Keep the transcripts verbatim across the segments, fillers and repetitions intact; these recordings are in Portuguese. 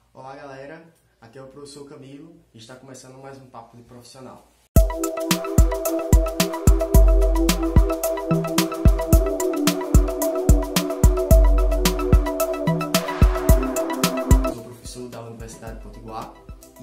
Olá galera, aqui é o professor Camilo e está começando mais um Papo de Profissional. Sou professor da Universidade de Potiguar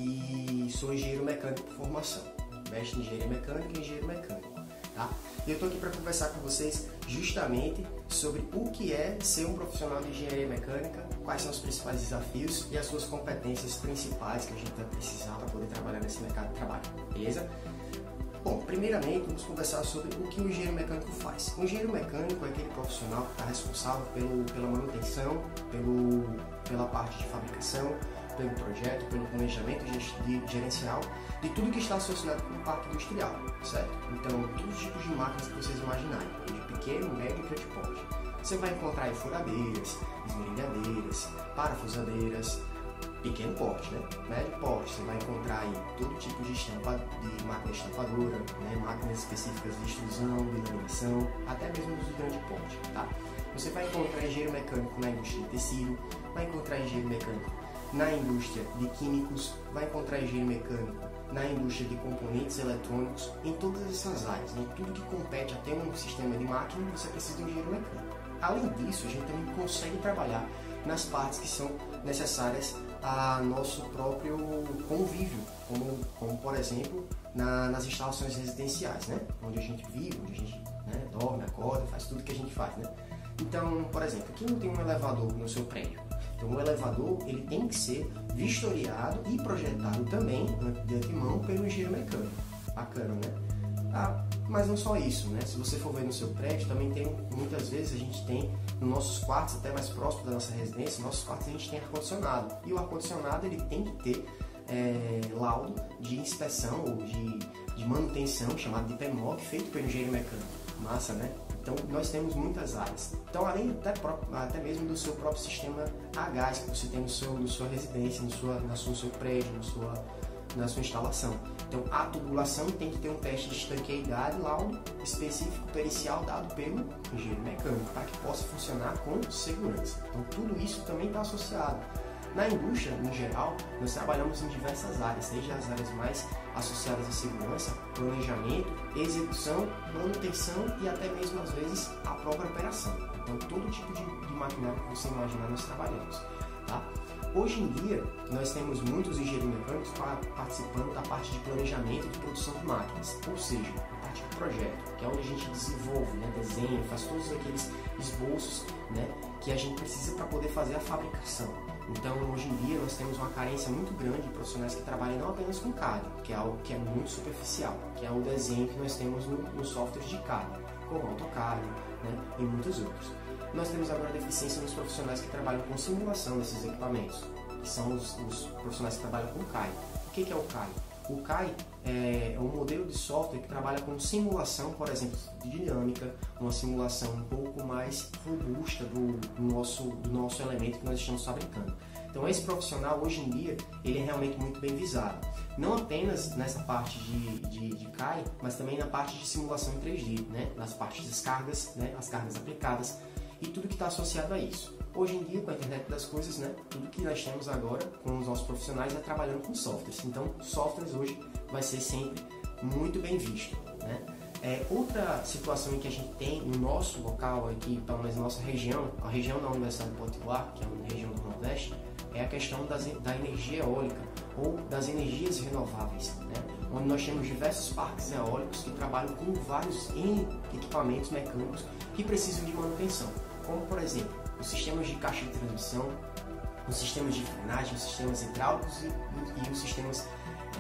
e sou engenheiro mecânico por formação, mestre em engenharia mecânica e engenheiro mecânico. Tá? E eu estou aqui para conversar com vocês justamente sobre o que é ser um profissional de engenharia mecânica, quais são os principais desafios e as suas competências principais que a gente vai precisar para poder trabalhar nesse mercado de trabalho, beleza? Bom, primeiramente vamos conversar sobre o que o engenheiro mecânico faz. O engenheiro mecânico é aquele profissional que está responsável pelo, pela manutenção, pelo, pela parte de fabricação, pelo projeto, pelo planejamento gerencial de tudo que está associado com o parque industrial, certo? Então, todos os tipos de máquinas que vocês imaginarem, de pequeno, médio e grande porte. Você vai encontrar aí furadeiras, esmerilhadeiras, parafusadeiras, pequeno porte, né? Médio porte, você vai encontrar aí todo tipo de, estampa, de máquina estampadora, né? Máquinas específicas de extrusão, de laminação, até mesmo os de grande porte, tá? Você vai encontrar engenheiro mecânico na indústria de tecido, vai encontrar engenheiro mecânico na indústria de químicos, vai encontrar engenheiro mecânico na indústria de componentes eletrônicos, em todas essas áreas, né? Tudo que compete a ter um sistema de máquina, você precisa de um engenheiro mecânico. Além disso, a gente também consegue trabalhar nas partes que são necessárias a nosso próprio convívio, como, como por exemplo, na, nas instalações residenciais, né? Onde a gente vive, onde a gente né, dorme, acorda, faz tudo que a gente faz, né? Então, por exemplo, aqui não tem um elevador no seu prédio. Então, o elevador ele tem que ser vistoriado e projetado também, de antemão, pelo engenheiro mecânico. Bacana, né? Ah, mas não só isso, né? Se você for ver no seu prédio, também tem, muitas vezes a gente tem nos nossos quartos, até mais próximo da nossa residência, nos nossos quartos a gente tem ar-condicionado. E o ar-condicionado ele tem que ter é, laudo de inspeção ou de, de manutenção, chamado de P M O C, feito pelo engenheiro mecânico. Massa, né? Então, nós temos muitas áreas. Então, além até, até mesmo do seu próprio sistema a gás que você tem no seu, na sua residência, no, sua, na sua, no seu prédio, no sua, na sua instalação. Então, a tubulação tem que ter um teste de estanqueidade, laudo específico pericial dado pelo engenheiro mecânico, para que possa funcionar com segurança. Então, tudo isso também está associado. Na indústria, em geral, nós trabalhamos em diversas áreas, desde as áreas mais associadas à segurança, planejamento, execução, manutenção e até mesmo, às vezes, a própria operação. Então, todo tipo de, de maquinário que você imaginar, nós trabalhamos. Tá? Hoje em dia, nós temos muitos engenheiros mecânicos participando da parte de planejamento e de produção de máquinas, ou seja, a parte do projeto, que é onde a gente desenvolve, né, desenha, faz todos aqueles esboços, né, que a gente precisa para poder fazer a fabricação. Então, hoje em dia, nós temos uma carência muito grande de profissionais que trabalham não apenas com C A D, que é algo que é muito superficial, que é o desenho que nós temos nos no softwares de C A D, como AutoCAD, né, e muitos outros. Nós temos agora deficiência nos profissionais que trabalham com simulação desses equipamentos, que são os, os profissionais que trabalham com C A I. O que, que é o C A I? O C A I é um modelo de software que trabalha com simulação, por exemplo, de dinâmica, uma simulação um pouco mais robusta do, do, nosso, do nosso elemento que nós estamos fabricando. Então, esse profissional, hoje em dia, ele é realmente muito bem visado. Não apenas nessa parte de, de, de C A I, mas também na parte de simulação em três D, né? Nas partes das cargas, né? As cargas aplicadas e tudo que está associado a isso. Hoje em dia, com a internet das coisas, né, tudo que nós temos agora com os nossos profissionais é trabalhando com softwares. Então, softwares hoje vai ser sempre muito bem visto, né? É, outra situação em que a gente tem no nosso local aqui, pelo menos na nossa região, a região da Universidade de Potiguar, que é uma região do Nordeste, é a questão das, da energia eólica ou das energias renováveis, né? Onde nós temos diversos parques eólicos que trabalham com vários equipamentos mecânicos que precisam de manutenção, como por exemplo, os sistemas de caixa de transmissão, os sistemas de frenagem, os sistemas hidráulicos e, e os sistemas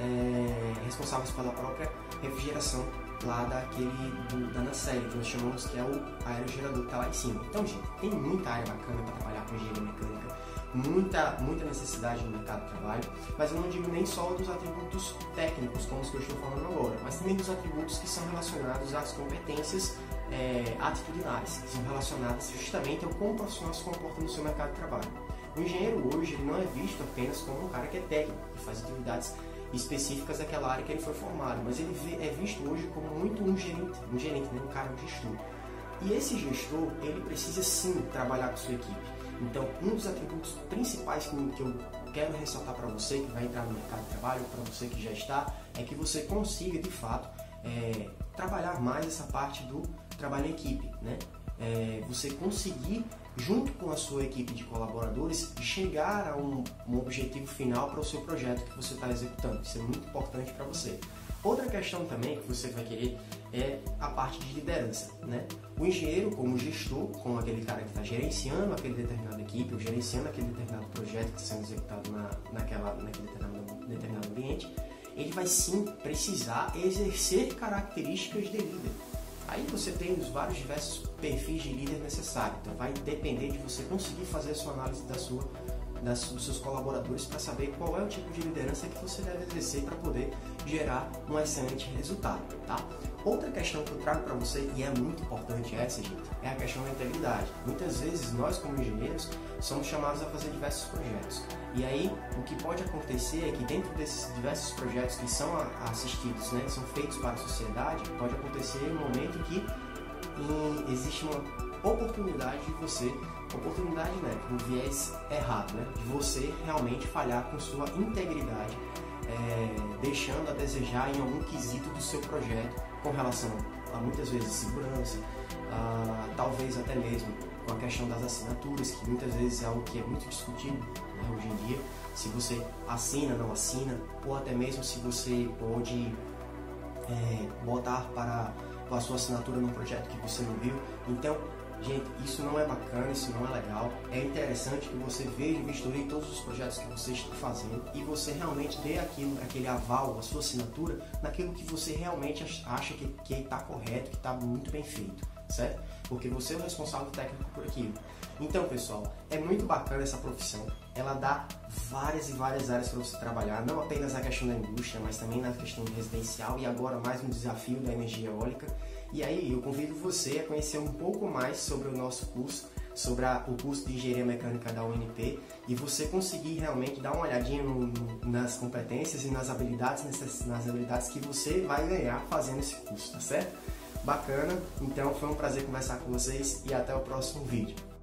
é, responsáveis pela própria refrigeração lá daquele do, da nacelle, que nós chamamos que é o aerogerador que está lá em cima. Então, gente, tem muita área bacana para trabalhar com engenharia mecânica, muita, muita necessidade no mercado de trabalho, mas eu não digo nem só dos atributos técnicos, como os que eu estou falando agora, mas também dos atributos que são relacionados às competências é, atitudinárias, que são relacionadas justamente ao como o profissional se comporta no seu mercado de trabalho. O engenheiro hoje ele não é visto apenas como um cara que é técnico, que faz atividades específicas daquela área que ele foi formado, mas ele é visto hoje como muito um gerente, um gerente, né? Um cara, um gestor. E esse gestor, ele precisa sim trabalhar com sua equipe. Então, um dos atributos principais que eu quero ressaltar para você que vai entrar no mercado de trabalho, para você que já está, é que você consiga de fato é, trabalhar mais essa parte do trabalho em equipe, né? É, você conseguir, junto com a sua equipe de colaboradores, chegar a um, um objetivo final para o seu projeto que você está executando. Isso é muito importante para você. Outra questão também que você vai querer é a parte de liderança, né? O engenheiro, como gestor, como aquele cara que está gerenciando aquele determinada equipe, ou gerenciando aquele determinado projeto que está sendo executado na, naquela, naquele determinado, determinado ambiente, ele vai sim precisar exercer características de líder. Aí você tem os vários diversos perfis de líder necessários, então vai depender de você conseguir fazer a sua análise da sua, das, dos seus colaboradores para saber qual é o tipo de liderança que você deve exercer para poder gerar um excelente resultado, tá? Outra questão que eu trago para você, e é muito importante essa, gente, é a questão da integridade. Muitas vezes nós, como engenheiros, somos chamados a fazer diversos projetos. E aí, o que pode acontecer é que dentro desses diversos projetos que são assistidos, né, são feitos para a sociedade, pode acontecer um momento que em, existe uma oportunidade de você, oportunidade, né, um viés errado, né, de você realmente falhar com sua integridade, é, deixando a desejar em algum quesito do seu projeto, com relação a muitas vezes segurança, a, talvez até mesmo com a questão das assinaturas, que muitas vezes é algo que é muito discutido, né, hoje em dia, se você assina, não assina, ou até mesmo se você pode é, botar para a sua assinatura num projeto que você não viu. Então, gente, isso não é bacana, isso não é legal. É interessante que você veja e vistorie todos os projetos que você está fazendo e você realmente dê aquilo, aquele aval, a sua assinatura, naquilo que você realmente acha que está correto, que está muito bem feito, certo? Porque você é o responsável técnico por aquilo. Então, pessoal, é muito bacana essa profissão. Ela dá várias e várias áreas para você trabalhar, não apenas na questão da indústria, mas também na questão residencial e agora mais um desafio da energia eólica. E aí eu convido você a conhecer um pouco mais sobre o nosso curso, sobre a, o curso de Engenharia Mecânica da U N P, e você conseguir realmente dar uma olhadinha no, no, nas competências e nas habilidades, nessas, nas habilidades que você vai ganhar fazendo esse curso, tá certo? Bacana, então foi um prazer conversar com vocês e até o próximo vídeo.